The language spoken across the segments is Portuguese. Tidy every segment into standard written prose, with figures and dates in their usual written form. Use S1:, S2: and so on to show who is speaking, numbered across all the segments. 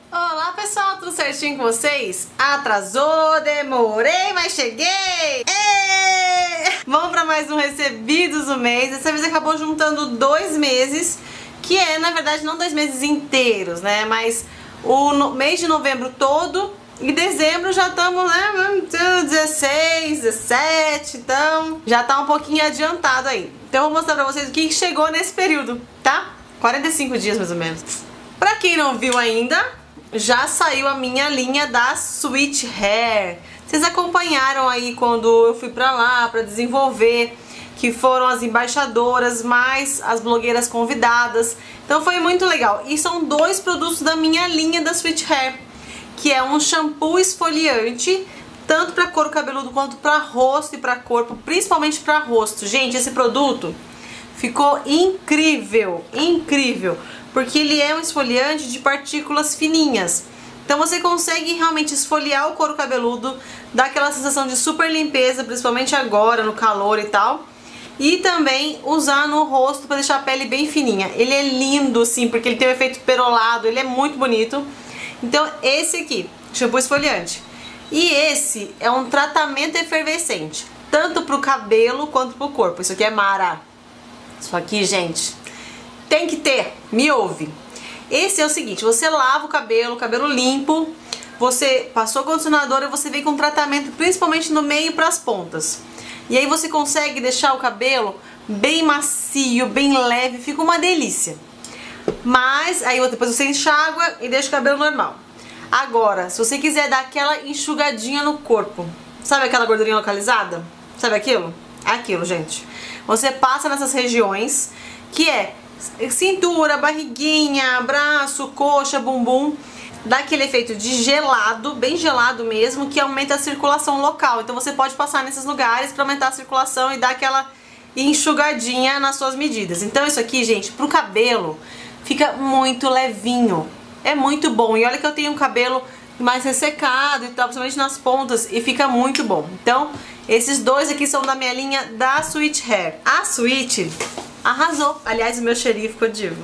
S1: Olá pessoal, tudo certinho com vocês? Atrasou, demorei, mas cheguei! Vamos para mais um Recebidos do Mês. Dessa vez acabou juntando 2 meses, que é na verdade não 2 meses inteiros, né? Mas o mês de novembro todo e dezembro já estamos, né? 16, 17, então já tá um pouquinho adiantado aí. Então eu vou mostrar pra vocês o que chegou nesse período, tá? 45 dias mais ou menos. Pra quem não viu ainda, já saiu a minha linha da Sweet Hair. Vocês acompanharam aí quando eu fui pra lá pra desenvolver, que foram as embaixadoras mais as blogueiras convidadas. Então foi muito legal. E são 2 produtos da minha linha da Sweet Hair, que é um shampoo esfoliante, tanto para couro cabeludo quanto para rosto e para corpo, principalmente para rosto. Gente, esse produto ficou incrível, incrível, porque ele é um esfoliante de partículas fininhas. Então você consegue realmente esfoliar o couro cabeludo, dar aquela sensação de super limpeza, principalmente agora no calor e tal. E também usar no rosto para deixar a pele bem fininha. Ele é lindo sim, porque ele tem um efeito perolado, ele é muito bonito. Então esse aqui, shampoo esfoliante. E esse é um tratamento efervescente, tanto pro cabelo quanto pro corpo. Isso aqui é mara. Isso aqui, gente, tem que ter, me ouve. Esse é o seguinte, você lava o cabelo limpo, você passou condicionador e você vem com tratamento principalmente no meio para as pontas. E aí você consegue deixar o cabelo bem macio, bem leve, fica uma delícia. Mas aí depois você enxágua e deixa o cabelo normal. Agora, se você quiser dar aquela enxugadinha no corpo, sabe aquela gordurinha localizada? Sabe aquilo? Aquilo, gente. Você passa nessas regiões, que é cintura, barriguinha, braço, coxa, bumbum. Dá aquele efeito de gelado, bem gelado mesmo, que aumenta a circulação local. Então você pode passar nesses lugares para aumentar a circulação e dar aquela enxugadinha nas suas medidas. Então isso aqui, gente, pro cabelo fica muito levinho. É muito bom. E olha que eu tenho um cabelo mais ressecado e tal, principalmente nas pontas, e fica muito bom. Então, esses 2 aqui são da minha linha da Sweet Hair. A Sweet arrasou. Aliás, o meu cheirinho ficou divo.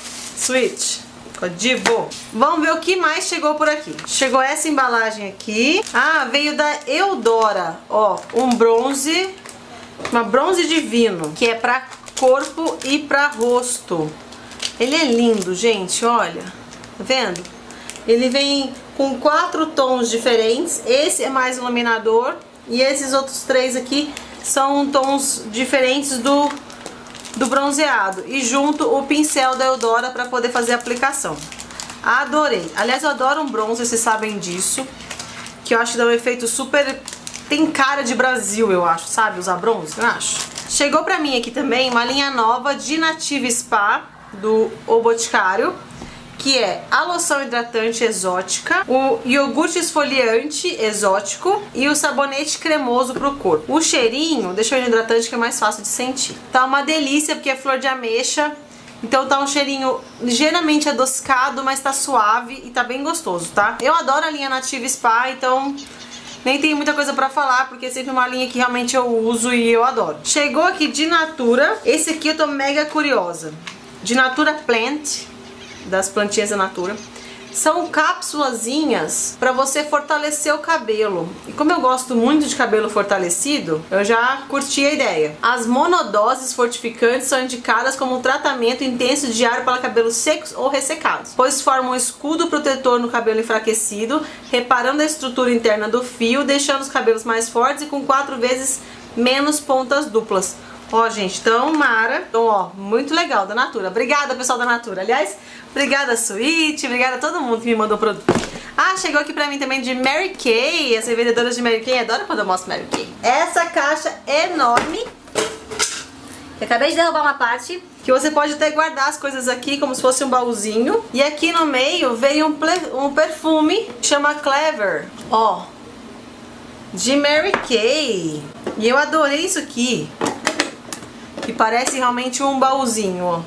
S1: Sweet, ficou divo. Vamos ver o que mais chegou por aqui. Chegou essa embalagem aqui. Ah, veio da Eudora. Ó, um bronze, uma bronze divino, que é pra corpo e pra rosto. Ele é lindo, gente, olha. Tá vendo? Ele vem com 4 tons diferentes. Esse é mais iluminador e esses outros 3 aqui são tons diferentes do bronzeado. E junto o pincel da Eudora para poder fazer a aplicação. Adorei. Aliás, eu adoro um bronze, vocês sabem disso. Que eu acho que dá um efeito super... Tem cara de Brasil, eu acho, sabe? Usar bronze, eu acho. Chegou pra mim aqui também uma linha nova de Nativa Spa do O Boticário, que é a loção hidratante exótica, o iogurte esfoliante exótico e o sabonete cremoso pro corpo. O cheirinho deixa o hidratante, que é mais fácil de sentir. Tá uma delícia, porque é flor de ameixa, então tá um cheirinho ligeiramente adocicado, mas tá suave e tá bem gostoso, tá? Eu adoro a linha Nativa Spa, então nem tenho muita coisa pra falar, porque é sempre uma linha que realmente eu uso e eu adoro. Chegou aqui de Natura, esse aqui eu tô mega curiosa. De Natura Plant, das plantinhas da Natura. São cápsulazinhas para você fortalecer o cabelo. E como eu gosto muito de cabelo fortalecido, eu já curti a ideia. As monodoses fortificantes são indicadas como um tratamento intenso diário para cabelos secos ou ressecados, pois formam um escudo protetor no cabelo enfraquecido, reparando a estrutura interna do fio, deixando os cabelos mais fortes e com 4 vezes menos pontas duplas. Ó, gente, então, mara. Então, ó, muito legal, da Natura. Obrigada, pessoal da Natura. Aliás, obrigada, Sweet. Obrigada a todo mundo que me mandou produto. Ah, chegou aqui pra mim também de Mary Kay. As revendedoras de Mary Kay adoram quando eu mostro Mary Kay. Essa caixa enorme. Eu acabei de derrubar uma parte. Que você pode até guardar as coisas aqui como se fosse um baúzinho. E aqui no meio veio um perfume que chama Clever. Ó, de Mary Kay. E eu adorei isso aqui. Que parece realmente um baúzinho, ó,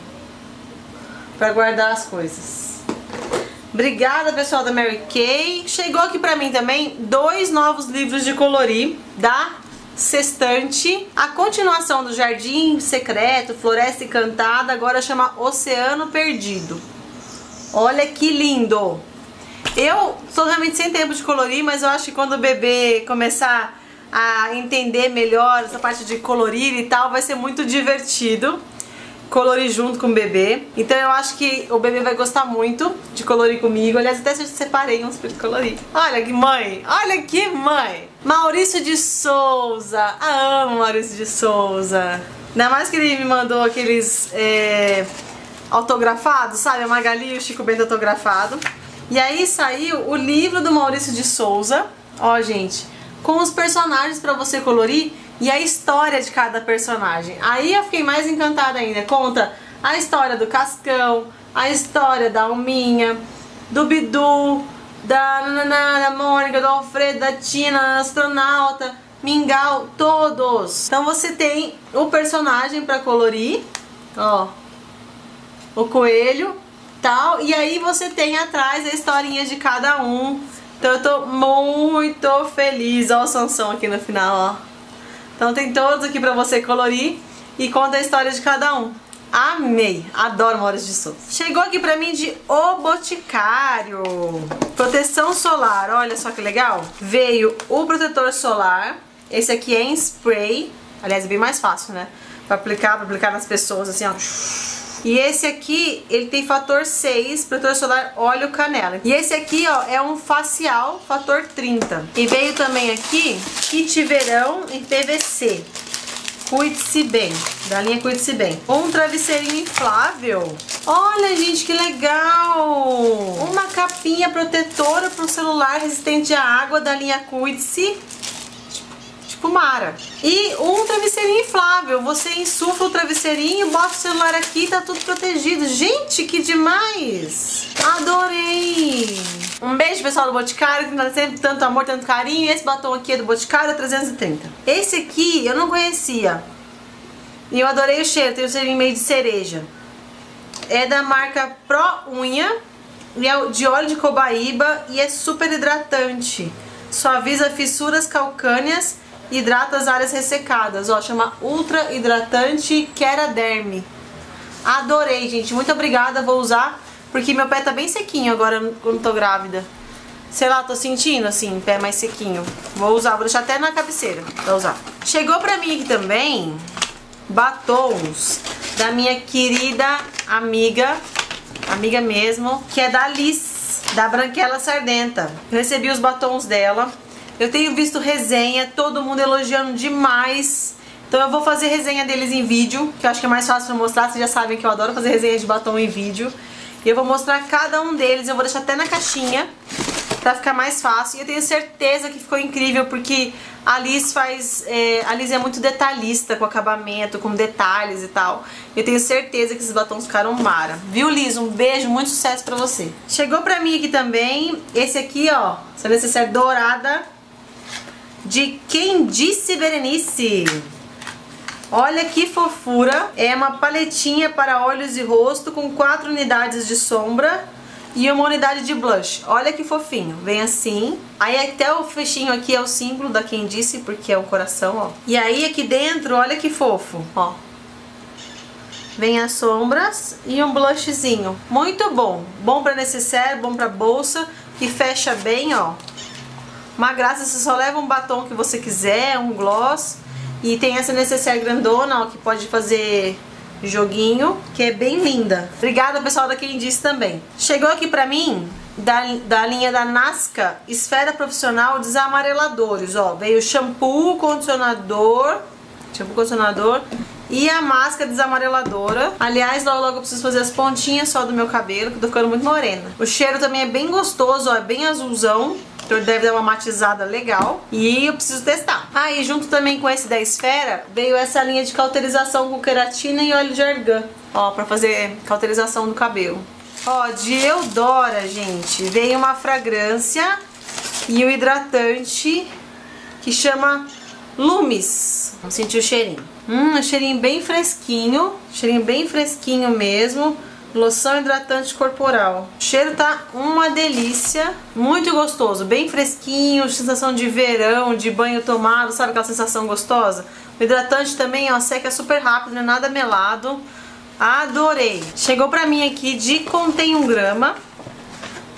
S1: pra guardar as coisas. Obrigada, pessoal da Mary Kay. Chegou aqui pra mim também 2 novos livros de colorir da Sextante. A continuação do Jardim Secreto, Floresta Encantada, agora chama Oceano Perdido. Olha que lindo! Eu tô realmente sem tempo de colorir, mas eu acho que quando o bebê começar a entender melhor essa parte de colorir e tal, vai ser muito divertido colorir junto com o bebê. Então eu acho que o bebê vai gostar muito de colorir comigo. Aliás, até se eu separei uns pra ele colorir. Olha que mãe! Olha que mãe! Maurício de Souza! Amo Maurício de Souza! Ainda mais que ele me mandou aqueles autografados, sabe? A Magali e o Chico Bento autografado. E aí saiu o livro do Maurício de Souza. Ó, gente, com os personagens pra você colorir e a história de cada personagem. Aí eu fiquei mais encantada ainda. Conta a história do Cascão, a história da Alminha, do Bidu, da Mônica, do Alfredo, da Tina, astronauta, Mingau, todos. Então você tem o personagem pra colorir, ó, o coelho, tal, e aí você tem atrás a historinha de cada um. Então eu tô muito feliz. Ó o Sansão aqui no final, ó. Então tem todos aqui pra você colorir e conta a história de cada um. Amei! Adoro Maurício de Souza. Chegou aqui pra mim de O Boticário. Proteção solar, olha só que legal. Veio o protetor solar. Esse aqui é em spray. Aliás, é bem mais fácil, né? Pra aplicar nas pessoas, assim, ó. E esse aqui, ele tem fator 6, protetor solar óleo canela. E esse aqui, ó, é um facial fator 30. E veio também aqui, kit verão em PVC. Cuide-se bem, da linha Cuide-se bem. Um travesseirinho inflável. Olha, gente, que legal! Uma capinha protetora para o celular resistente à água da linha Cuide-se. Mara. E um travesseirinho inflável. Você insufla o travesseirinho, bota o celular aqui e tá tudo protegido. Gente, que demais! Adorei! Um beijo, pessoal do Boticário, que dá sempre tanto amor, tanto carinho. Esse batom aqui é do Boticário, 330. Esse aqui eu não conhecia. E eu adorei o cheiro, tem um cheirinho meio de cereja. É da marca Pro Unha. E é de óleo de cobaíba e é super hidratante. Suaviza fissuras calcâneas. Hidrata as áreas ressecadas, ó, chama Ultra Hidratante Keraderm. Adorei, gente, muito obrigada, vou usar, porque meu pé tá bem sequinho agora quando tô grávida. Sei lá, tô sentindo assim, pé mais sequinho. Vou usar, vou deixar até na cabeceira pra usar. Chegou pra mim aqui também batons da minha querida amiga mesmo, que é da Liz, da Branquela Sardenta. Eu recebi os batons dela. Eu tenho visto resenha, todo mundo elogiando demais. Então eu vou fazer resenha deles em vídeo, que eu acho que é mais fácil pra mostrar. Vocês já sabem que eu adoro fazer resenha de batom em vídeo. E eu vou mostrar cada um deles, eu vou deixar até na caixinha, pra ficar mais fácil. E eu tenho certeza que ficou incrível, porque a Liz a Liz é muito detalhista com acabamento, com detalhes e tal. Eu tenho certeza que esses batons ficaram mara. Viu, Liz? Um beijo, muito sucesso pra você. Chegou pra mim aqui também, esse aqui, ó, essa necessaire dourada, de Quem Disse Berenice. Olha que fofura. É uma paletinha para olhos e rosto com 4 unidades de sombra e uma unidade de blush. Olha que fofinho. Vem assim. Aí até o fechinho aqui é o símbolo da Quem Disse, porque é o coração, ó. E aí aqui dentro, olha que fofo, ó. Vem as sombras e um blushzinho. Muito bom. Bom para necessaire, bom para bolsa, que fecha bem, ó. Uma graça, você só leva um batom que você quiser, um gloss. E tem essa necessaire grandona, ó, que pode fazer joguinho, que é bem linda. Obrigada, pessoal da Quem Disse também. Chegou aqui pra mim, da linha da Nasca, Esfera Profissional Desamareladores, ó. Veio shampoo, condicionador e a máscara desamareladora. Aliás, logo eu preciso fazer as pontinhas só do meu cabelo, que eu tô ficando muito morena. O cheiro também é bem gostoso, ó, é bem azulzão. Então deve dar uma matizada legal. E eu preciso testar. Ah, e junto também com esse da Esfera, veio essa linha de cauterização com queratina e óleo de argan. Ó, pra fazer cauterização do cabelo. Ó, de Eudora, gente, veio uma fragrância e um hidratante que chama Lumis. Vamos sentir o cheirinho. Um cheirinho bem fresquinho. Cheirinho bem fresquinho mesmo. Loção hidratante corporal. O cheiro tá uma delícia. Muito gostoso, bem fresquinho. Sensação de verão, de banho tomado. Sabe aquela sensação gostosa? O hidratante também, ó, seca super rápido, não é nada melado. Adorei. Chegou pra mim aqui de Contém 1 grama.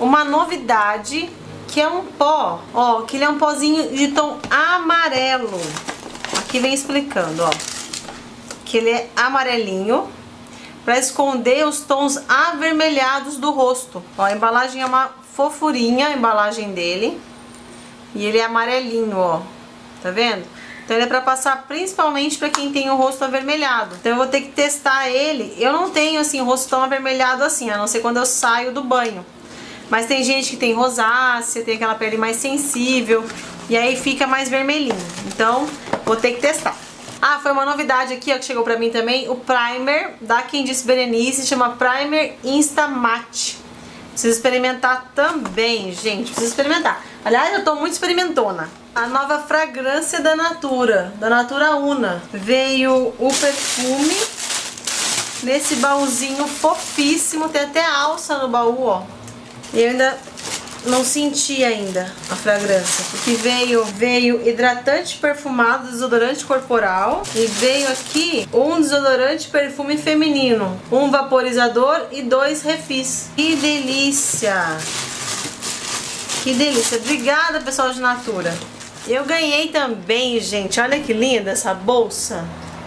S1: uma novidade, que é um pó, ó, que ele é um pozinho de tom amarelo. Aqui vem explicando, ó, que ele é amarelinho, para esconder os tons avermelhados do rosto. Ó, a embalagem é uma fofurinha, a embalagem dele. E ele é amarelinho, ó. Tá vendo? Então ele é pra passar principalmente pra quem tem o rosto avermelhado. Então eu vou ter que testar ele. Eu não tenho, assim, o rosto tão avermelhado assim, a não ser quando eu saio do banho. Mas tem gente que tem rosácea, tem aquela pele mais sensível. E aí fica mais vermelhinho. Então, vou ter que testar. Ah, foi uma novidade aqui, ó, que chegou pra mim também. O primer da Candice Berenice, chama Primer Insta Matte. Preciso experimentar também, gente. Preciso experimentar. Aliás, eu tô muito experimentona. A nova fragrância da Natura Una. Veio o perfume nesse baúzinho fofíssimo. Tem até alça no baú, ó. E eu ainda não senti ainda a fragrância, porque veio hidratante perfumado, desodorante corporal, e veio aqui um desodorante perfume feminino, um vaporizador e 2 refis. Que delícia! Que delícia! Obrigada, pessoal de Natura. Eu ganhei também, gente, olha que linda essa bolsa.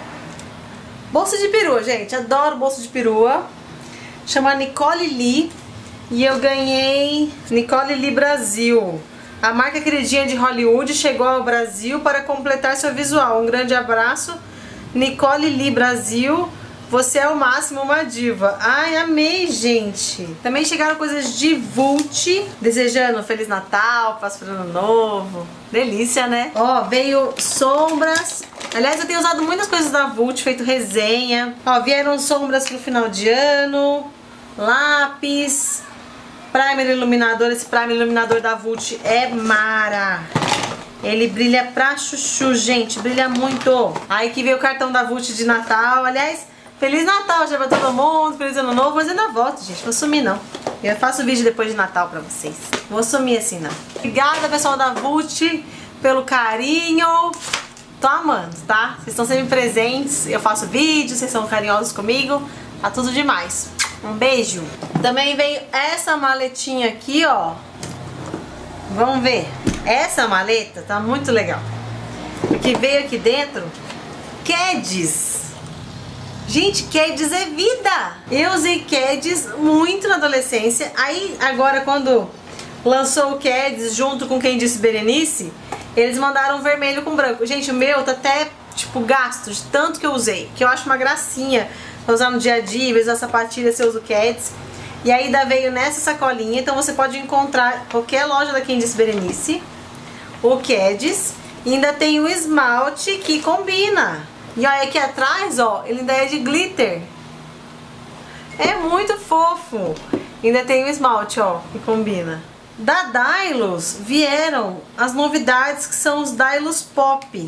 S1: Bolsa de perua, gente, adoro bolsa de perua. Chama Nicole Lee. E eu ganhei Nicole Lee Brasil. A marca queridinha de Hollywood chegou ao Brasil para completar seu visual. Um grande abraço, Nicole Lee Brasil. Você é o máximo, uma diva. Ai, amei, gente. Também chegaram coisas de Vult. Desejando Feliz Natal, próspero ano novo. Delícia, né? Ó, veio sombras. Aliás, eu tenho usado muitas coisas da Vult, feito resenha. Ó, vieram sombras pro final de ano. Lápis. Primer iluminador, esse primer iluminador da Vult é mara. Ele brilha pra chuchu, gente, brilha muito. Aí que veio o cartão da Vult de Natal. Aliás, Feliz Natal já pra todo mundo, Feliz Ano Novo. Mas eu ainda volto, gente, vou sumir não. Eu faço vídeo depois de Natal pra vocês. Vou sumir assim não. Obrigada, pessoal da Vult, pelo carinho. Tô amando, tá? Vocês estão sempre presentes. Eu faço vídeos, vocês são carinhosos comigo. Tá tudo demais. Um beijo. Também veio essa maletinha aqui, ó. Vamos ver. Essa maleta tá muito legal. Porque veio aqui dentro Keds. Gente, Keds é vida. Eu usei Keds muito na adolescência. Aí agora quando lançou o Keds junto com Candice Berenice, eles mandaram vermelho com branco. Gente, o meu tá até tipo gasto de tanto que eu usei. Que eu acho uma gracinha pra usar no dia a dia, usar sapatilha, você usa o Keds. E ainda veio nessa sacolinha, então você pode encontrar em qualquer loja da Candice Berenice o Keds. E ainda tem o esmalte que combina. E olha aqui atrás, ó, ele ainda é de glitter. É muito fofo. Ainda tem o esmalte, ó, que combina. Da Dylos vieram as novidades, que são os Dylos Pop.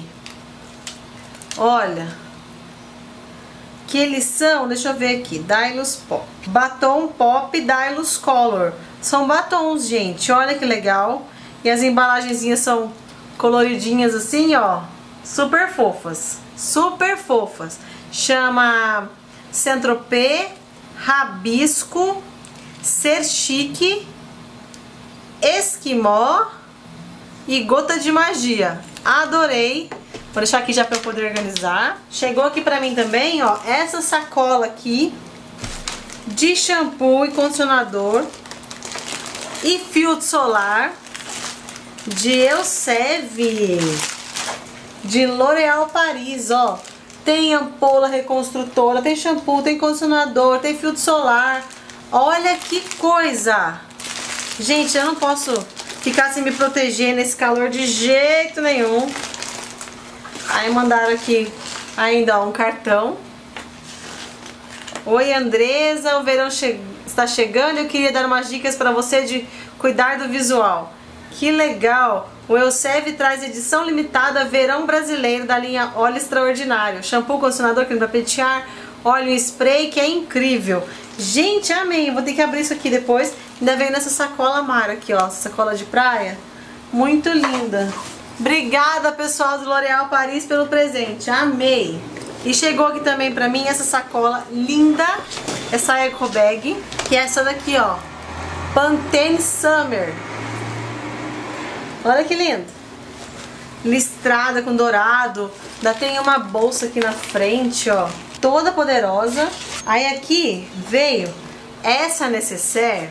S1: Olha que eles são, deixa eu ver aqui, Dylos Pop. Batom Pop Dylos Color. São batons, gente, olha que legal. E as embalagenzinhas são coloridinhas assim, ó. Super fofas, super fofas. Chama Saint-Tropez, Rabisco, Ser Chique, Esquimó e Gota de Magia. Adorei. Vou deixar aqui já pra eu poder organizar. Chegou aqui pra mim também, ó, essa sacola aqui de shampoo e condicionador e filtro solar de Elseve, de L'Oréal Paris, ó. Tem ampola reconstrutora, tem shampoo, tem condicionador, tem filtro solar. Olha que coisa! Gente, eu não posso ficar sem me proteger nesse calor de jeito nenhum. Aí mandaram aqui ainda, ó, um cartão. Oi, Andresa, o verão está chegando e eu queria dar umas dicas para você de cuidar do visual. Que legal! O Elseve traz edição limitada verão brasileiro da linha Óleo Extraordinário. Shampoo, condicionador, creme para pentear, óleo e spray, que é incrível. Gente, amei! Vou ter que abrir isso aqui depois. Ainda veio nessa sacola Mara aqui, ó, sacola de praia. Muito linda. Obrigada, pessoal do L'Oréal Paris, pelo presente. Amei! E chegou aqui também pra mim essa sacola linda, essa eco bag, que é essa daqui, ó. Pantene Summer. Olha que lindo. Listrada com dourado. Ainda tem uma bolsa aqui na frente, ó. Toda poderosa. Aí aqui veio essa necessaire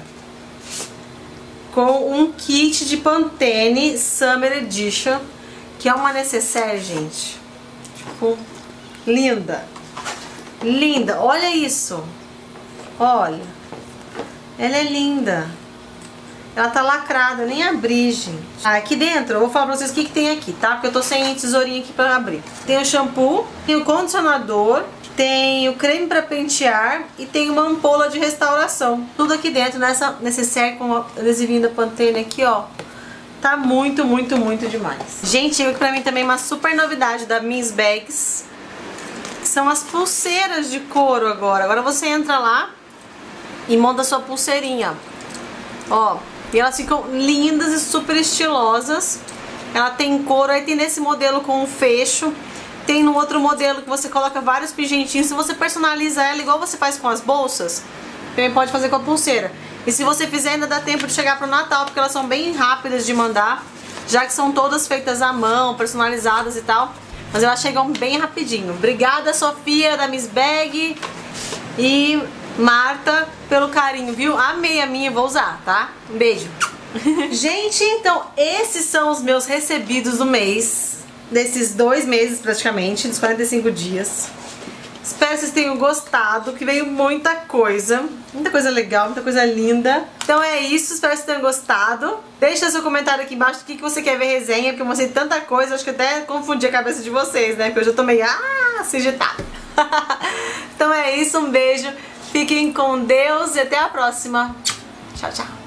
S1: com um kit de Pantene Summer Edition, que é uma necessaire, gente, tipo, linda. Linda, olha isso. Olha. Ela é linda. Ela tá lacrada, eu nem abri, gente. Aqui dentro, eu vou falar pra vocês o que tem aqui, tá? Porque eu tô sem tesourinha aqui pra abrir. Tem o shampoo, tem o condicionador, tem o creme pra pentear e tem uma ampola de restauração. Tudo aqui dentro, nessa necessaire com o adesivinho da Pantene aqui, ó. Tá muito, muito, muito demais. Gente, chegou aqui pra mim também uma super novidade da Miss Bags. São as pulseiras de couro agora. Agora você entra lá e monta a sua pulseirinha, ó. E elas ficam lindas e super estilosas. Ela tem couro, aí tem nesse modelo com um fecho. Tem no outro modelo que você coloca vários pingentinhos. Se você personaliza ela igual você faz com as bolsas, também pode fazer com a pulseira. E se você fizer, ainda dá tempo de chegar pro Natal, porque elas são bem rápidas de mandar, já que são todas feitas à mão, personalizadas e tal. Mas elas chegam bem rapidinho. Obrigada, Sofia, da Miss Bag, e Marta, pelo carinho, viu? Amei a minha, vou usar, tá? Um beijo. Gente, então esses são os meus recebidos do mês, desses 2 meses praticamente, dos 45 dias. Espero que vocês tenham gostado, que veio muita coisa legal, muita coisa linda. Então é isso, espero que vocês tenham gostado. Deixa seu comentário aqui embaixo do que você quer ver resenha, porque eu mostrei tanta coisa, acho que até confundi a cabeça de vocês, né? Porque eu já tô meio assim agitada. Então é isso, um beijo, fiquem com Deus e até a próxima. Tchau, tchau.